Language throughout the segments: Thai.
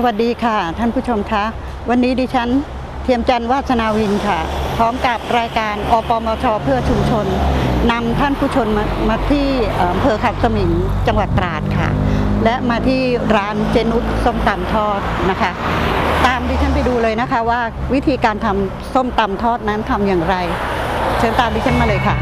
วัสดีค่ะท่านผู้ชมคะวันนี้ดิฉันเทียมจันทร์วาสนาวินค่ะพร้อมกับรายการอปมช.เพื่อชุมชนนำท่านผู้ชมมาที่อำเภอเขาสมิงจังหวัดตราดค่ะและมาที่ร้านเจนุชส้มตำทอดนะคะตามดิฉันไปดูเลยนะคะว่าวิธีการทำส้มตำทอดนั้นทำอย่างไรเชิญตามดิฉันมาเลยค่ะ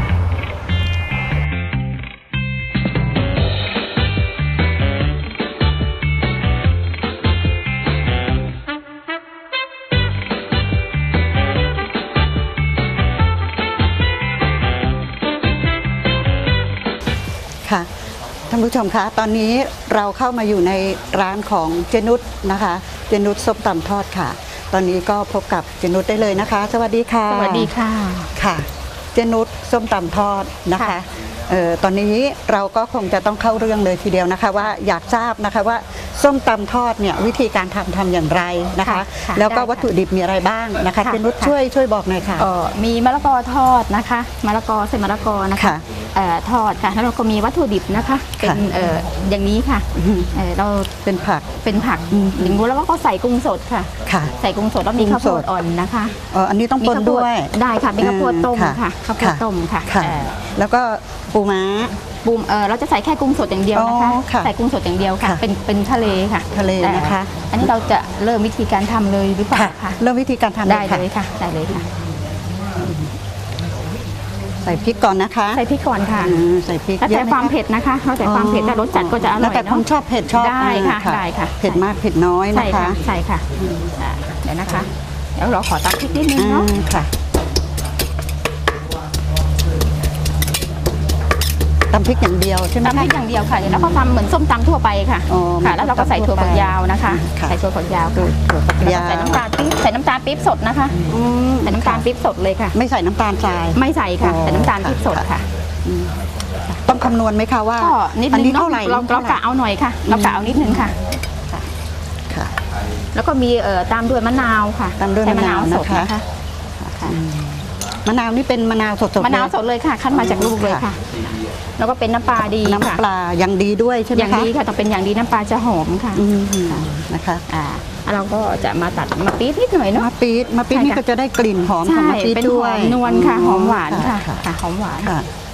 ค่ะท่านผู้ชมคะตอนนี้เราเข้ามาอยู่ในร้านของเจนุชนะคะเจนุชส้มตำทอดค่ะตอนนี้ก็พบกับเจนุชได้เลยนะคะสวัสดีค่ะสวัสดีค่ะค่ะเจนุชส้มตำทอดนะคะตอนนี้เราก็คงจะต้องเข้าเรื่องเลยทีเดียวนะคะว่าอยากทราบนะคะว่าส้มตำทอดเนี่ยวิธีการทำอย่างไรนะคะแล้วก็วัตถุดิบมีอะไรบ้างนะคะเจนุชช่วยบอกหน่อยค่ะมีมะละกอทอดนะคะมะละกอใส่มะละกอนะคะทอดค่ะแล้วเราก็มีวัตถุดิบนะคะเป็นอย่างนี้ค่ะเราเป็นผักอย่างนี้แล้วก็ใส่กุ้งสดค่ะใส่กุ้งสดแล้วมีข้าวโพดอ่อนนะคะอันนี้ต้องปนด้วยได้ค่ะเป็นข้าวโพดต้มค่ะข้าวโพดต้มค่ะแล้วก็ปูม้าเราจะใส่แค่กุ้งสดอย่างเดียวนะคะใส่กุ้งสดอย่างเดียวค่ะเป็นทะเลค่ะทะเลนะคะอันนี้เราจะเริ่มวิธีการทำเลยหรือเปล่าคะเริ่มวิธีการทำได้เลยค่ะได้เลยค่ะใส่พริกก่อนนะคะใส่พริกก่อนค่ะใส่พริกแล้วแต่ความเผ็ดนะคะแล้วแต่ความเผ็ดแต่รสจัดก็จะอร่อยเนาะแต่ผมชอบเผ็ดชอบได้ค่ะได้ค่ะเผ็ดมากเผ็ดน้อยนะคะใช่ค่ะเดี๋ยวนะคะเดี๋ยวเราขอตักพริกนิดนึงเนาะค่ะตำพริกอย่างเดียวใช่ไหมตำพริกอย่างเดียวค่ะเดี๋ยวเราก็ทำเหมือนส้มตำทั่วไปค่ะค่ะแล้วเราก็ใส่ถั่วฝักยาวนะคะใส่ถั่วฝักยาวใส่น้ำตาลปี๊บสดนะคะใส่น้ำตาลปี๊บสดเลยค่ะไม่ใส่น้ำตาลทรายไม่ใส่ค่ะใส่น้ำตาลปี๊บสดค่ะต้องคำนวณไหมคะว่าอันนี้เท่าไหร่เรากะเอาหน่อยค่ะเรากะเอานิดนึงค่ะแล้วก็มีตามด้วยมะนาวค่ะตามด้วยมะนาวสดนะคะมะนาวนี่เป็นมะนาวสดมะนาวสดเลยค่ะคั้นมาจากลูกเลยค่ะแล้วก็เป็นน้ำปลาดีน้ำปลาอย่างดีด้วยใช่ไหมคะอย่างดีค่ะต้องเป็นอย่างดีน้ำปลาจะหอมค่ะนะคะเราก็จะมาตัดมาปี๊ดนิดหน่อยเนาะมาปี๊ดนี่ก็จะได้กลิ่นหอมของมะปี๊ดด้วยนวลค่ะหอมหวานค่ะหอมหวาน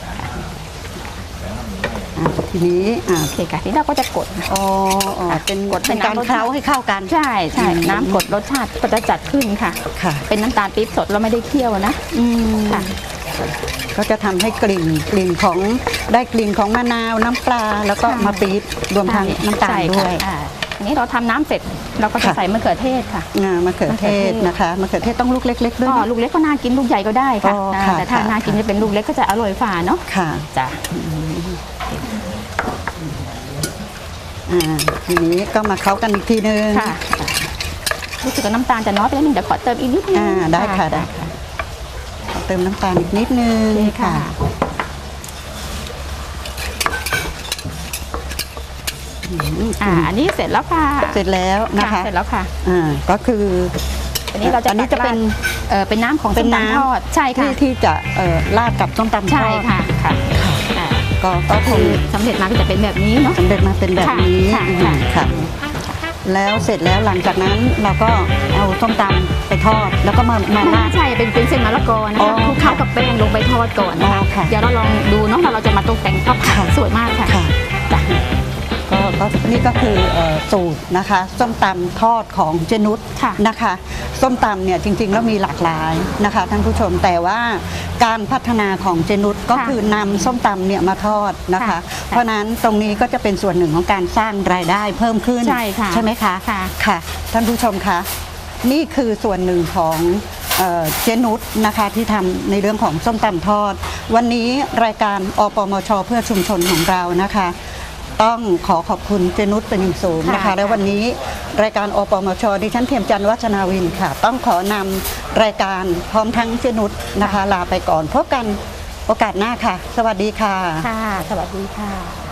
ทีนี้โอเคค่ะทีนี้เราก็จะกดเป็นการเคล้าให้เข้ากันใช่น้ำกดรสชาติก็จะจัดขึ้นค่ะเป็นน้ำตาลปี๊บสดเราไม่ได้เคี่ยวนะค่ะก็จะทำให้กลิ่นของได้กลิ่นของมะนาวน้ำปลาแล้วก็มะปี๊ดรวมทั้งน้ำตาลด้วยนี้เราทำน้ำเสร็จเราก็จะใส่มะเขือเทศค่ะมะเขือเทศนะคะมะเขือเทศต้องลูกเล็กๆด้วยลูกเล็กก็น่ากินลูกใหญ่ก็ได้ค่ะแต่ถ้าน่ากินจะเป็นลูกเล็กก็จะอร่อยฝ่าเนาะค่ะจ้ะทีนี้ก็มาเข้ากันอีกทีนึงรู้สึกว่าน้ำตาลจะน้อยไปนิดนึงเดี๋ยวขอเติมอีกนิดนึงได้ค่ะเติมน้ำตาลอีกนิดนึงค่ะอันนี้เสร็จแล้วค่ะเสร็จแล้วนะคะเสร็จแล้วค่ะก็คืออันนี้เราจะเป็นน้ำของส้มตำทอดใช่ค่ะที่จะราดกับส้มตำทอดใช่ค่ะก็คือสำเร็จมาก็จะเป็นแบบนี้เนาะสำเร็จมาเป็นแบบนี้ค่ะแล้วเสร็จแล้วหลังจากนั้นเราก็เอาส้มตำไปทอดแล้วก็มาราดใช่เป็นเส้นมะละกอนะคะคลุกเคล้ากับแป้งลงไปทอดก่อนนะคะเดี๋ยวเราลองดูเนาะเราจะมาตกแต่งข้าวผัดสวยมากค่ะก็นี่ก็คือสูตรนะคะส้มตำทอดของเจนุชนะคะส้มตำเนี่ยจริงๆแล้วมีหลากหลายนะคะท่านผู้ชมแต่ว่าการพัฒนาของเจนุชก็คือนำส้มตำเนี่ยมาทอดนะคะเพราะนั้นตรงนี้ก็จะเป็นส่วนหนึ่งของการสร้างรายได้เพิ่มขึ้นใช่ไหมคะค่ะท่านผู้ชมคะนี่คือส่วนหนึ่งของเจนุชนะคะที่ทำในเรื่องของส้มตำทอดวันนี้รายการอปมช.เพื่อชุมชนของเรานะคะต้องขอขอบคุณเจนุชเป็นอย่างสูงนะคะและวันนี้รายการอปมช.ดิฉันเทียมจันทร์วาสนาวินค่ะต้องขอนำรายการพร้อมทั้งเจนุชนะคะลาไปก่อนพบกันโอกาสหน้าค่ะสวัสดีค่ะสวัสดีค่ะ